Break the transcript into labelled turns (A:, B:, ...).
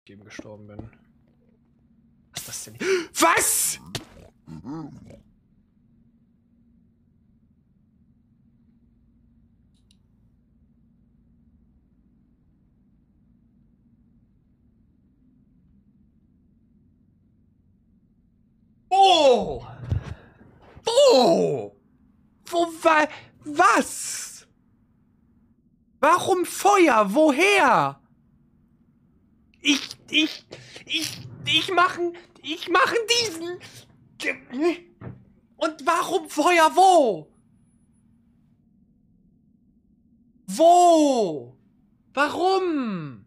A: Eben gestorben bin. Was ist das denn? Was? Oh! Oh! Wo war... Was? Warum Feuer? Woher? Ich machen diesen... Und warum Feuer? Wo? Wo? Warum?